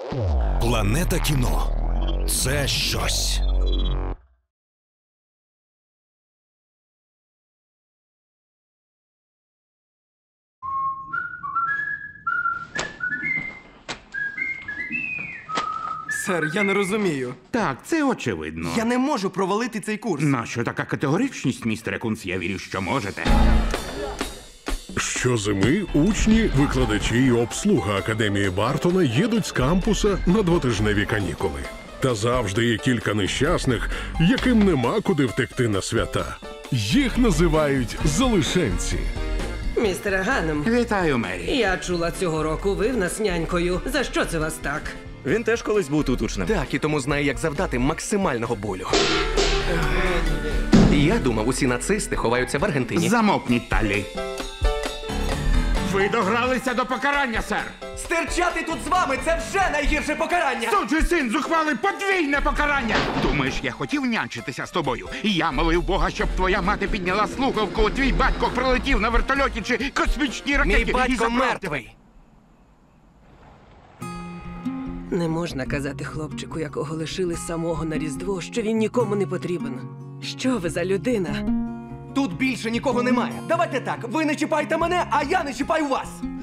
Планета кіно – це щось. Сер, я не розумію. Так, це очевидно. Я не можу провалити цей курс. Нащо така категоричність, містере Кунц? Я вірю, що можете. Щозими учні, викладачі і обслуга Академії Бартона їдуть з кампуса на двотижневі канікули. Та завжди є кілька нещасних, яким нема куди втекти на свята. Їх називають залишенці. Містере Ганнем, Вітаю, Мері. я чула, цього року ви в нас нянькою. За що це вас так? Він теж колись був тут учнем. Так, і тому знає, як завдати максимального болю. Я думав, усі нацисти ховаються в Аргентині. Замовкніть, Таллі. Ви догралися до покарання, сер. Стерчати тут з вами – це вже найгірше покарання! Сучий син зухвалий подвійне покарання! Думаєш, я хотів нянчитися з тобою? Я молив Бога, щоб твоя мати підняла слухавку, твій батько прилетів на вертольоті чи космічній ракеті. Мій і батько забрав мертвий! Не можна казати хлопчику, якого лишили самого на Різдво, що він нікому не потрібен. Що ви за людина? Тут більше нікого немає. Давайте так, ви не чіпайте мене, а я не чіпаю вас!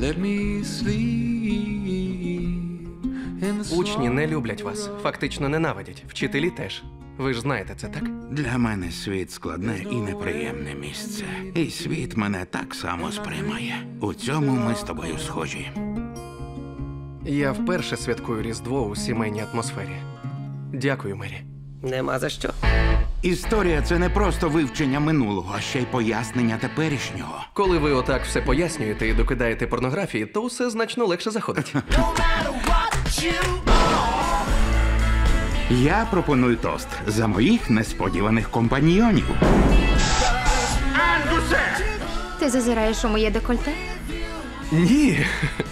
Учні не люблять вас, фактично ненавидять. Вчителі теж. Ви ж знаєте це, так? Для мене світ складне і неприємне місце. І світ мене так само сприймає. У цьому ми з тобою схожі. Я вперше святкую Різдво у сімейній атмосфері. Дякую, Мері. Нема за що. Історія – це не просто вивчення минулого, а ще й пояснення теперішнього. Коли ви отак все пояснюєте і докидаєте порнографії, то все значно легше заходить. Я пропоную тост за моїх несподіваних компаньйонів. Ангусе! Ти зазираєш у моє декольте? Ні.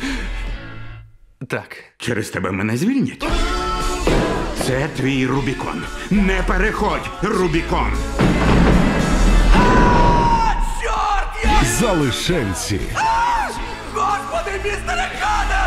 Так. Через тебе мене звільнять. Це твій Рубікон. Не переходь, Рубікон! Залишенці. Господи, містере Ганнем!